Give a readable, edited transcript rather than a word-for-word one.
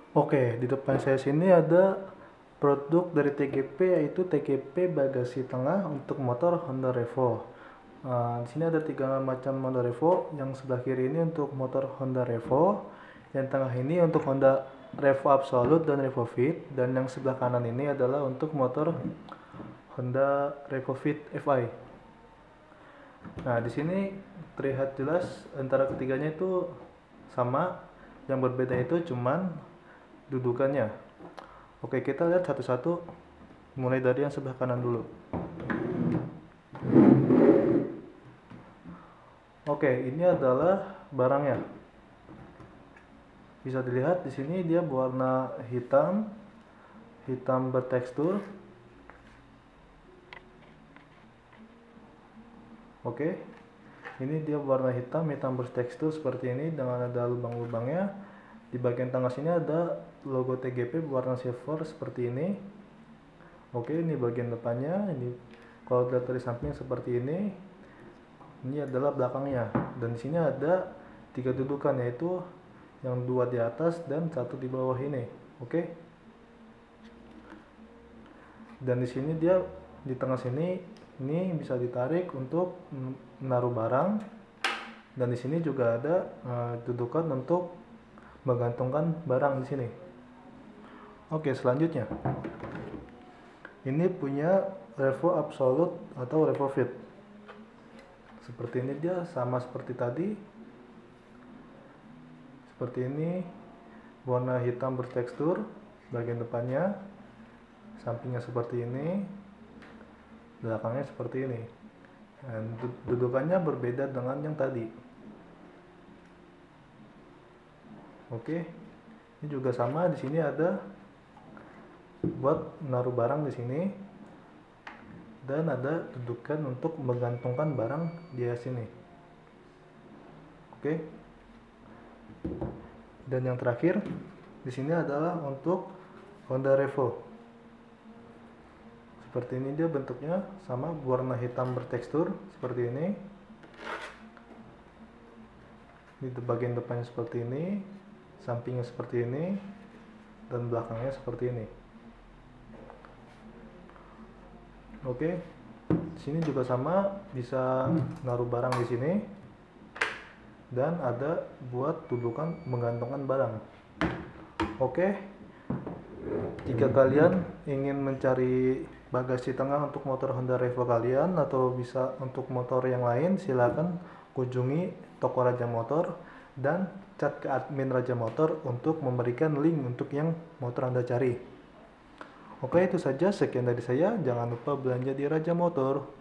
Oke, di depan saya sini ada produk dari TGP, yaitu TGP bagasi tengah untuk motor Honda Revo. Di sini ada 3 macam Honda Revo. Yang sebelah kiri ini untuk motor Honda Revo, yang tengah ini untuk Honda Revo Absolute dan Revo Fit, dan yang sebelah kanan ini adalah untuk motor Honda Revo Fit FI. Nah, di sini terlihat jelas antara ketiganya itu sama. Yang berbeda itu cuman dudukannya. Oke, kita lihat satu-satu, mulai dari yang sebelah kanan dulu. Oke, ini adalah barangnya. Bisa dilihat di sini dia berwarna hitam, hitam bertekstur. Oke, ini dia warna hitam, hitam bertekstur seperti ini dengan ada lubang-lubangnya. Di bagian tengah sini ada logo TGP berwarna silver seperti ini. Oke, ini bagian depannya. Ini kalau dilihat dari samping seperti ini. Ini adalah belakangnya. Dan di sini ada 3 dudukan, yaitu yang 2 di atas dan 1 di bawah ini. Oke. Dan di sini dia di tengah sini ini bisa ditarik untuk menaruh barang. Dan di sini juga ada dudukan untuk menggantungkan barang di sini. Oke, selanjutnya. Ini punya Revo Absolute atau Revo Fit. Seperti ini dia, sama seperti tadi. Seperti ini, warna hitam bertekstur, bagian depannya, sampingnya seperti ini, belakangnya seperti ini. Dan dudukannya berbeda dengan yang tadi. Oke, ini juga sama. Di sini ada buat menaruh barang di sini, dan ada dudukan untuk menggantungkan barang di sini. Oke. Dan yang terakhir di sini adalah untuk Honda Revo. Seperti ini dia bentuknya, sama warna hitam bertekstur seperti ini. Di bagian depannya seperti ini, sampingnya seperti ini, dan belakangnya seperti ini. Oke, di sini juga sama, bisa naruh barang di sini, dan ada buat dudukan menggantungkan barang. Oke, jika kalian ingin mencari bagasi tengah untuk motor Honda Revo kalian, atau bisa untuk motor yang lain, silakan kunjungi toko Raja Motor dan chat ke admin Raja Motor untuk memberikan link untuk yang motor Anda cari. Oke, itu saja, sekian dari saya. Jangan lupa belanja di Raja Motor.